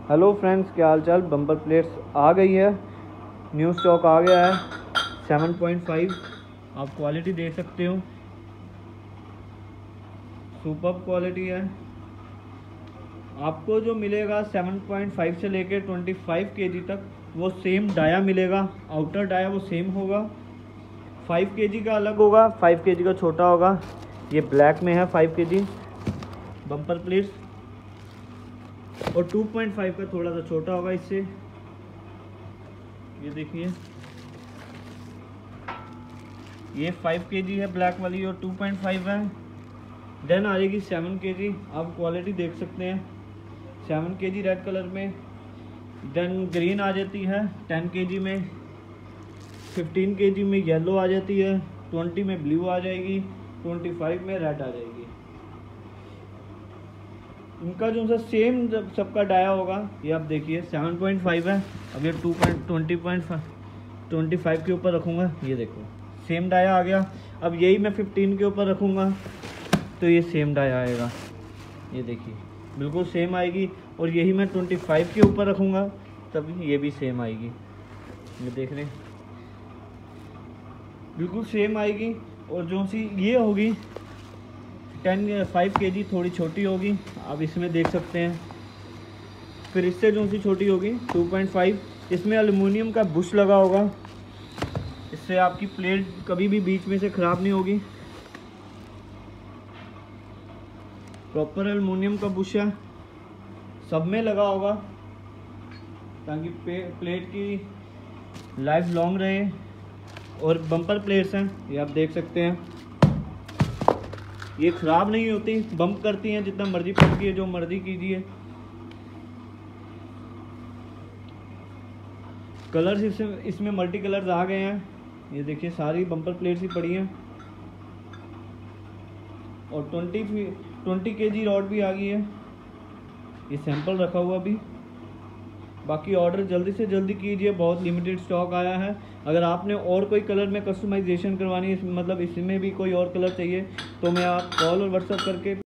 Hello friends, क्या हाल चाल। Bumper plates आ गई है, न्यू स्टॉक आ गया है 7.5। आप क्वालिटी देख सकते हो, सुपर क्वालिटी है। आपको जो मिलेगा 7.5 से लेकर 25 kg तक वो सेम डाया मिलेगा। आउटर डाया वो सेम होगा। 5 kg का अलग होगा, 5 kg का छोटा होगा। ये ब्लैक में है 5 kg बम्पर प्लेट्स, और 2.5 का थोड़ा सा छोटा होगा इससे। ये देखिए, ये 5 kg है ब्लैक वाली और 2.5 है। देन आ जाएगी 7 kg। आप क्वालिटी देख सकते हैं, 7 kg रेड कलर में। देन ग्रीन आ जाती है 10 kg में। 15 kg में येलो आ जाती है। 20 में ब्लू आ जाएगी। 25 में रेड आ जाएगी। इनका जो सा सेम सबका डाया होगा, ये आप देखिए 7.5 है। अब ये 25 के ऊपर रखूँगा, ये देखो सेम डाया आ गया। अब यही मैं 15 के ऊपर रखूँगा तो ये सेम डाया आएगा। ये देखिए बिल्कुल सेम आएगी। और यही मैं 25 के ऊपर रखूँगा तब ये भी सेम आएगी। ये देख रहे हैं, बिल्कुल सेम आएगी। और जो सी ये होगी 5 kg थोड़ी छोटी होगी, आप इसमें देख सकते हैं। फिर इससे जो सी छोटी होगी 2.5, इसमें एल्युमिनियम का बुश लगा होगा। इससे आपकी प्लेट कभी भी बीच में से ख़राब नहीं होगी। प्रॉपर एल्युमिनियम का बुश है, सब में लगा होगा ताकि प्लेट की लाइफ लॉन्ग रहे। और बम्पर प्लेट्स हैं, ये आप देख सकते हैं, ये ख़राब नहीं होती, बम्प करती हैं जितना मर्जी पटकिए, जो मर्जी कीजिए। कलर्स इसमें मल्टी कलर्स आ गए हैं। ये देखिए सारी बम्पर प्लेट्स ही पड़ी हैं। और 20 kg रॉड भी आ गई है। ये सैंपल रखा हुआ भी। बाकी ऑर्डर जल्दी से जल्दी कीजिए, बहुत लिमिटेड स्टॉक आया है। अगर आपने और कोई कलर में कस्टमाइजेशन करवानी है, मतलब इसमें भी कोई और कलर चाहिए, तो मैं आप कॉल और व्हाट्सएप करके